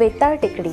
वेताळ टेकडी.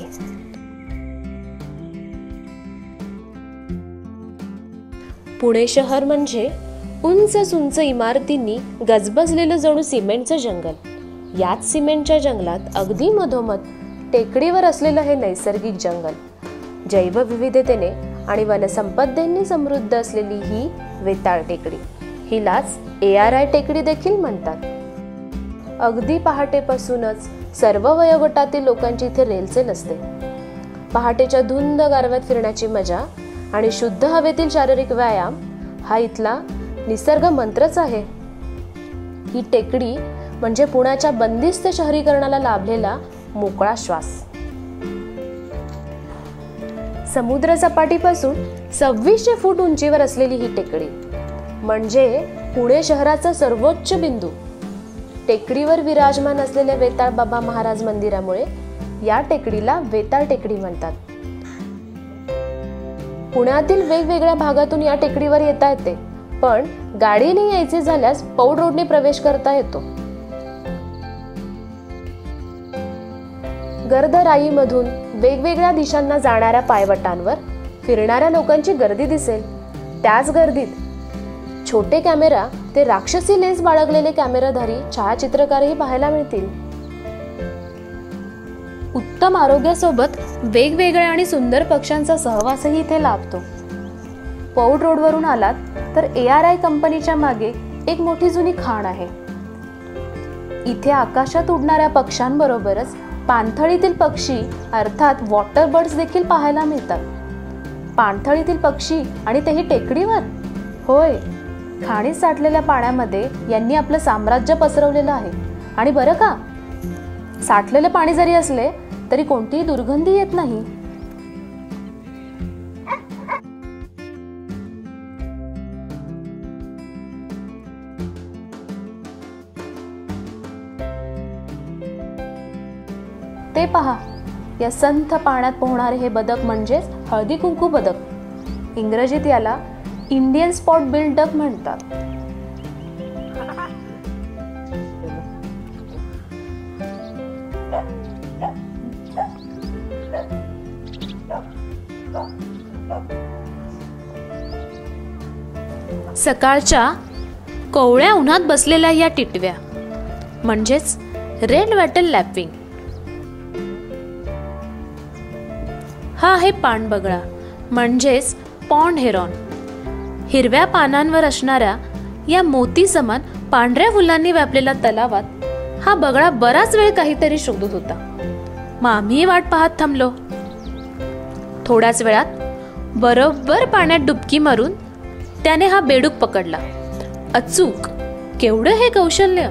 पुणे शहर म्हणजे उंच सुंच इमारतींनी गजबजलेलं जणू सिमेंटचं जंगल. याच सिमेंटच्या जंगलात अगदी मधोमध टेकडीवर असलेलं हे नैसर्गिक जंगल, जैवविविधतेने आणि वनसंपदेने समृद्ध असलेली ही वेताळ टेकडी. हिलाच ARI टेकडी देखील म्हणतात. अगदी पहाटेपासूनच सर्व वयोगटातील लोकांची इथे रेलचेल असते. पहाटेच्या धुंद गारव्यात फिरण्याची मजा आणि शुद्ध हवेतील शारीरिक व्यायाम हा इथला निसर्ग मंत्रच आहे. ही टेकडी म्हणजे पुण्याच्या बंदिस्त शहरीकरणाला लाभलेला मोकळा श्वास. समुद्र सपाटीपासून 2600 फूट उंचीवर असलेली ही टेकडी म्हणजे पुणे शहराचा सर्वोच्च बिंदू. टेकडीवर विराजमान असलेल्या वेताळ बाबा महाराज मंदिरामुळे या टेकडीला वेताळ टेकडी म्हणतात. पुण्यातील वेगवेगळ्या भागातून या टेकडीवर येता येते, पण गाडीने यायचे झाल्यास पौड रोडने प्रवेश करता येतो. गर्द राईमधून वेगवेगळ्या दिशांना जाणाऱ्या पायवटांवर फिरणाऱ्या लोकांची गर्दी दिसेल. त्याच गर्दीत छोटे कॅमेरा ते राक्षसी लेन्स बाळगलेले कॅमेराधारी छायाचित्रकारही पाहायला मिळतील. उत्तम आरोग्यासोबत वेगवेगळ्या आणि सुंदर पक्ष्यांचा सहवासही इथे लाभतो. पौड रोडवरून आलात तर ARI कंपनीच्या मागे एक मोठी जुनी खाण आहे. इथे आकाशात उडणाऱ्या पक्ष्यांबरोबरच पाणथळीतील पक्षी अर्थात वॉटर बर्ड्स देखील पाहायला मिळतात. पाणथळीतील पक्षी आणि तेही टेकडीवर? होय, खाणीत साठलेल्या पाण्यामध्ये यांनी आपलं साम्राज्य पसरवलेलं आहे. आणि बरं का, साठलेले पाणी जरी असले तरी कोणतीही दुर्गंधी येत नाही. ते पहा, या संथ पाण्यात पोहणारे हे बदक म्हणजेच हळदी कुंकू बदक. इंग्रजीत याला इंडियन स्पॉट बिल डक म्हणतात. सकाळच्या कोवळ्या उन्हात बसलेल्या या टिटव्या म्हणजेच रेड वॅटल लॅपिंग. हा आहे पाणबगळा म्हणजेच पॉन्ड हेरॉन. हिरव्या पानांवर असणाऱ्या या मोती समान पांढऱ्या फुलांनी व्यापलेल्या तलावात हा बगळा बराच वेळ काहीतरी शोधत होता. मग आम्ही वाट पाहत थांबलो. थोड्याच वेळात बरोबर पाण्यात डुबकी मारून त्याने हा बेडूक पकडला. अचूक! केवढं हे कौशल्य!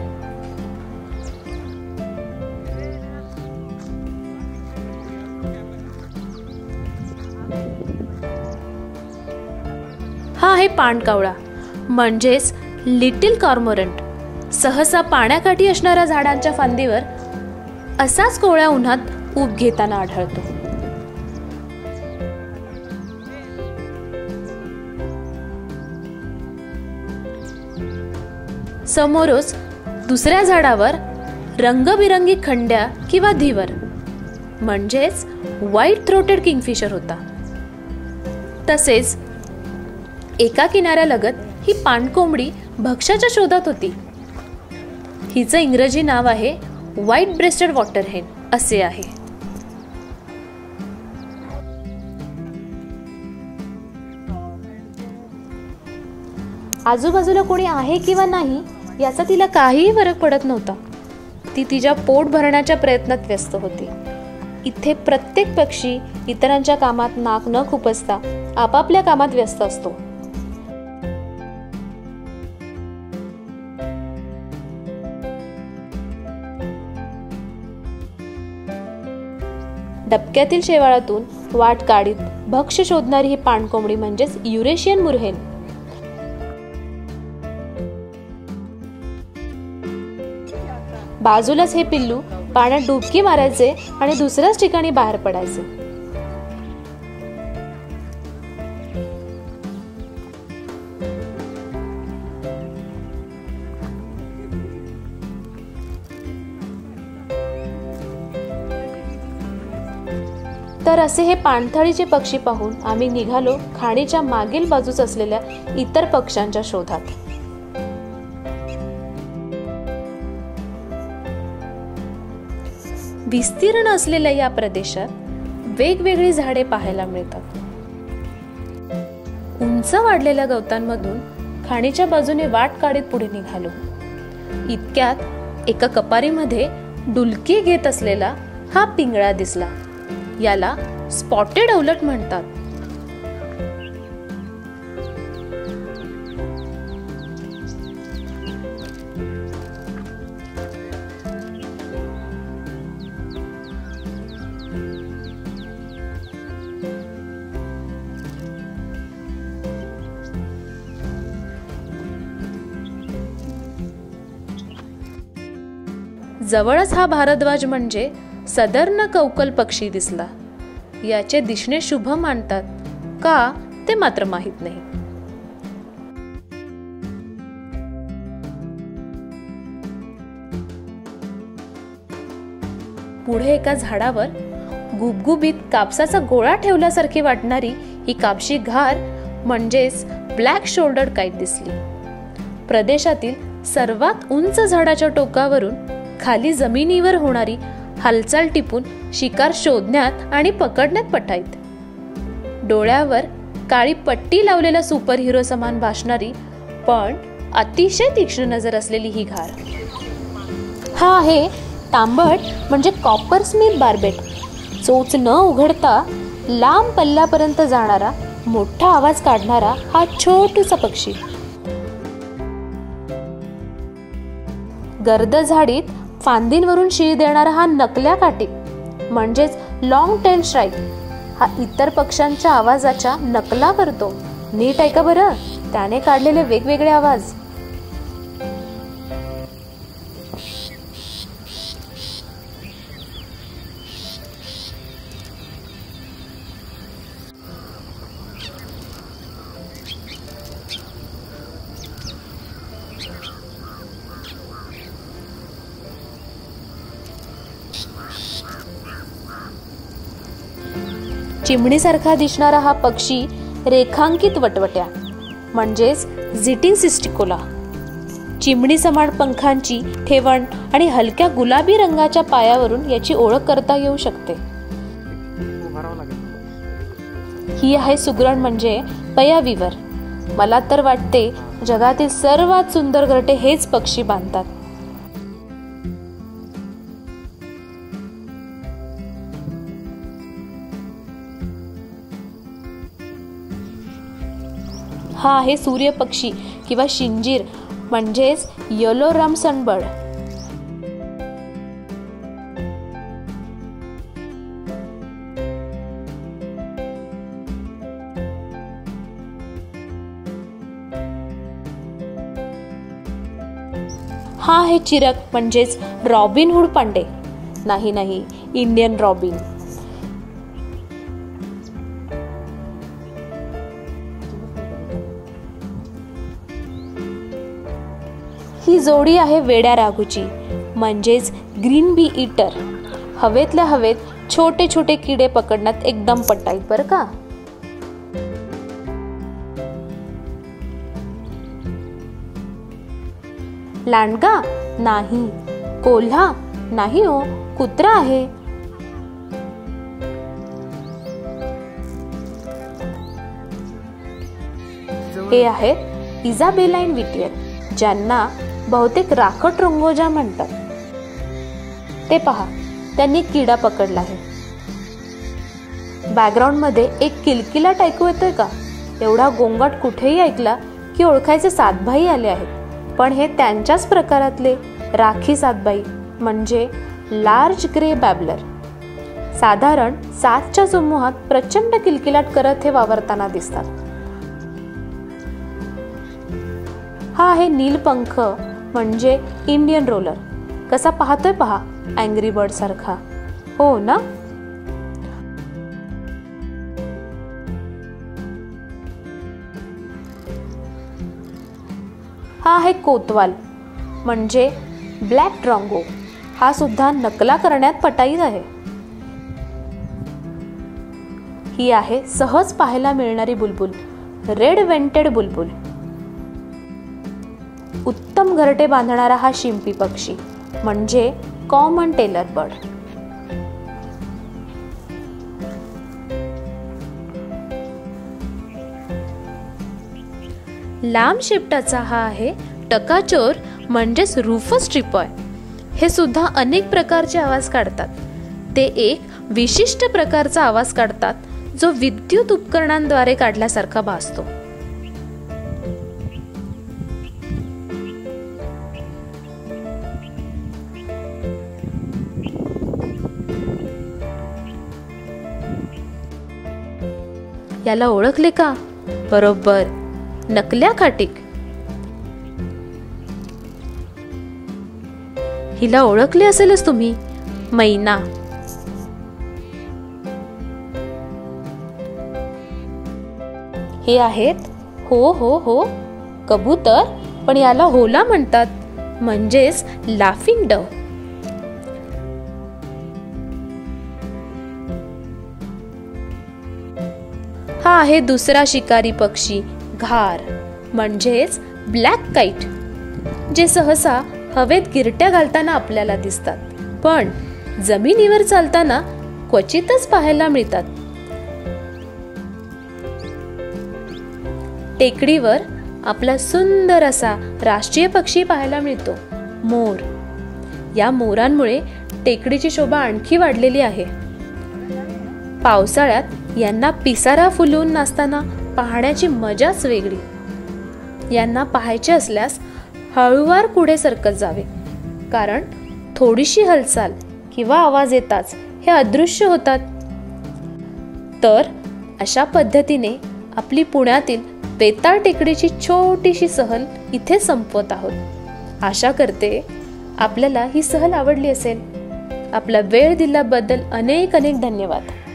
हा आहे पाणकावळा म्हणजेच लिटिल कॉर्मोरंट. सहसा पाण्याकाठी असणाऱ्या झाडांच्या फांदीवर असाच कोवळ्या उन्हात ऊब घेताना आढळतो. समोरच दुसऱ्या झाडावर रंगबिरंगी खंड्या किंवा धीवर म्हणजेच व्हाईट थ्रोटेड किंगफिशर होता. तसेच एका किनाऱ्यालगत ही पाणकोंबडी भक्ष्याच्या शोधात होती. हिचं इंग्रजी नाव आहे व्हाईट ब्रेस्टेड वॉटर हेन असे आहे. आजूबाजूला कोणी आहे किंवा नाही याचा तिला काहीही फरक पडत नव्हता. ती तिच्या पोट भरण्याच्या प्रयत्नात व्यस्त होती. इथे प्रत्येक पक्षी इतरांच्या कामात नाक न खुपसता आपापल्या कामात व्यस्त असतो. डबक्यातील शेवाळातून वाट काढीत भक्ष्य शोधणारी ही पाणकोंबडी म्हणजेच युरेशियन मुरहेन. बाजूलाच हे पिल्लू पाण्यात डुबकी मारायचे आणि दुसऱ्याच ठिकाणी बाहेर पडायचे. तर असे हे पाणथळीचे पक्षी पाहून आम्ही निघालो खाणीच्या मागील बाजूस असलेल्या इतर पक्ष्यांच्या शोधात. विस्तीर्ण असलेल्या या प्रदेशात वेगवेगळी झाडे पाहायला मिळतात. उंच वाढलेल्या गवतांमधून खाणीच्या बाजूने वाट काढत पुढे निघालो. इतक्यात एका कपारीमध्ये डुलकी घेत असलेला हा पिंगळा दिसला. याला स्पॉटेड अवलट म्हणतात. जवळच हा भारद्वाज म्हणजे सदर्ण कौकल पक्षी दिसला. याचे दिसणे शुभ मानतात का ते मात्र माहित नाही. पुढे एका झाडावर गुबगुबीत कापसाचा गोळा ठेवल्यासारखी वाटणारी ही कापशी घार म्हणजेच ब्लॅक शोल्डर्ड काईट दिसली. प्रदेशातील सर्वात उंच झाडाच्या टोकावरून खाली जमिनीवर होणारी हालचाल टिपून शिकार शोधण्यात आणि पकडण्यात पटाईत. डोळ्यावर काळी पट्टी लावलेला सुपर हिरो समान भासणारी पण अतिशय तीक्ष्ण नजर असलेली ही घार. हा आहे तांबट म्हणजे कॉपर स्मिथ बार्बेट. चोच न उघडता लांब पल्ल्यापर्यंत जाणारा मोठा आवाज काढणारा हा छोटूसा पक्षी. गर्द झाडीत फांदींवरून शिळ देणारा हा नकल्या काठी म्हणजेच लॉंग टेल श्राईक हा इतर पक्ष्यांच्या आवाजाच्या नकला करतो. नीट ऐका बरं, त्याने काढलेले वेगवेगळे आवाज. चिमणीसारखा दिसणारा हा पक्षी रेखांकित वटवट्या म्हणजेच झिटिंग सिस्टिकोला, चिमणी समान पंखांची ठेवण आणि हलक्या गुलाबी रंगाच्या पायावरून याची ओळख करता येऊ शकते. ही आहे सुगरण म्हणजे पयाविवर. मला तर वाटते जगातील सर्वात सुंदर घरटे हेच पक्षी बांधतात. हा आहे सूर्यपक्षी किंवा शिंजीर म्हणजेच येलो रम सनबर्ड. हा आहे चिरक म्हणजेच रॉबिनहूड पांडे. नाही, इंडियन रॉबिन. ही जोडी आहे वेड्या राघूची म्हणजेच ग्रीन बी ईटर. हवेतल्या हवेत छोटे छोटे किडे पकडण्यात एकदम पटाईत बरं का. लांडगा नाही, कोल्हा नाही हो, कुत्रा आहे. हे आहेत इजाबेलाइन विटियर, ज्यांना बहुतेक राखट रोंगोजा म्हणतात. ते पहा, त्यांनी किडा पकडला आहे. बॅकग्राऊंड मध्ये एक किलकिलाट ऐकू येतोय का? एवढा गोंगाट कुठेही ऐकला की ओळखायचे सातभाई आले आहेत. पण हे त्यांच्याच प्रकारातले राखी सातभाई म्हणजे लार्ज ग्रे बॅबलर. साधारण 7च्या समूहात प्रचंड किलकिलाट करत हे वावरताना दिसतात. हा आहे नीलपंख म्हणजे इंडियन रोलर. कसा पाहतोय पहा, अँग्री बर्ड सारखा, हो ना. हा आहे कोतवाल म्हणजे ब्लॅक ड्रॉंगो. हा सुद्धा नकला करण्यात पटाईत आहे. ही आहे सहज पाहायला मिळणारी बुलबुल, रेड वेंटेड बुलबुल. उत्तम घरटे बांधणारा हा शिंपी पक्षी म्हणजे कॉमन टेलर बर्ड. लांब शेपटाचा हा आहे टकाचोर म्हणजेच रूफस ट्रिपॉय. हे सुद्धा अनेक प्रकारचे आवाज काढतात. ते एक विशिष्ट प्रकारचा आवाज काढतात जो विद्युत उपकरणांद्वारे काढल्यासारखा भासतो. याला ओळखले का? बरोबर, नकल्या काटिक. हिला ओळखले असेलच तुम्ही, मैना. हे आहेत हो हो हो कबूतर, पण याला होला म्हणतात, म्हणजेच लाफिंग डव. हा आहे दुसरा शिकारी पक्षी, घार म्हणजेच ब्लॅक काईट, जे सहसा हवेत गिरट्या घालताना आपल्याला दिसतात, पण जमिनीवर चालताना क्वचितच पाहायला मिळतात. टेकडीवर आपला सुंदर असा राष्ट्रीय पक्षी पाहायला मिळतो, मोर. या मोरांमुळे टेकडीची शोभा आणखी वाढलेली आहे. पावसाळ्यात यांना पिसारा फुलवून नाचताना पाहण्याची मजाच वेगळी. यांना पाहायचे असल्यास हळूवार पुढे सरकत जावे, कारण थोडीशी हालचाल किंवा आवाज येताच हे अदृश्य होतात. तर अशा पद्धतीने आपली पुण्यातील बेताळ टेकडीची छोटीशी सहल इथे संपवत आहोत. आशा करते आपल्याला ही सहल आवडली असेल. आपला वेळ दिल्याबद्दल अनेक अनेक धन्यवाद.